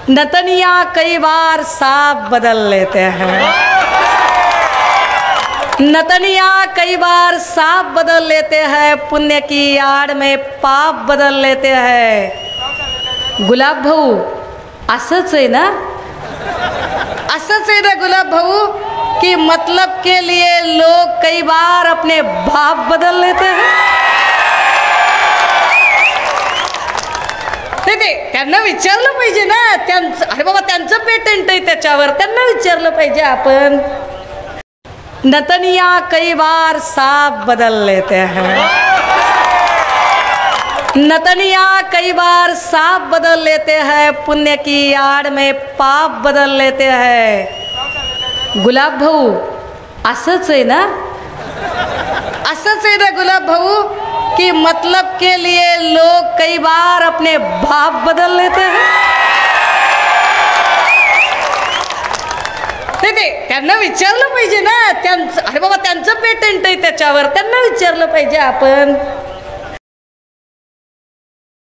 नतनिया कई बार सांप बदल लेते हैं। नतनिया कई बार सांप बदल लेते हैं, पुण्य की आड़ में पाप बदल लेते हैं। गुलाब भाऊ असंच आहे ना, असंच आहे ना गुलाब भाऊ कि मतलब के लिए लोग कई बार अपने बाप बदल लेते हैं। त्यांना विचारलं पाहिजे ना, त्यांचं अरे बाबा त्यांचं पेटेंट आहे त्याच्यावर, त्यांना विचारलं पाहिजे आपण। नतनिया कई बार सांप बदल लेते हैं। नतनिया कई बार सांप बदल लेते हैं, पुण्य की आड़ में पाप बदल लेते हैं। गुलाब भाऊ असंच आहे ना, असंच आहे ना गुलाब भाऊ कि मतलब के लिए लोग कई बार अपने बाप बदल लेते हैं। त्यांना विचारलं पाहिजे ना, त्यांचं अरे बाबा त्यांचं पेटेंट आहे त्याच्यावर, त्यांना विचारलं पाहिजे आपण।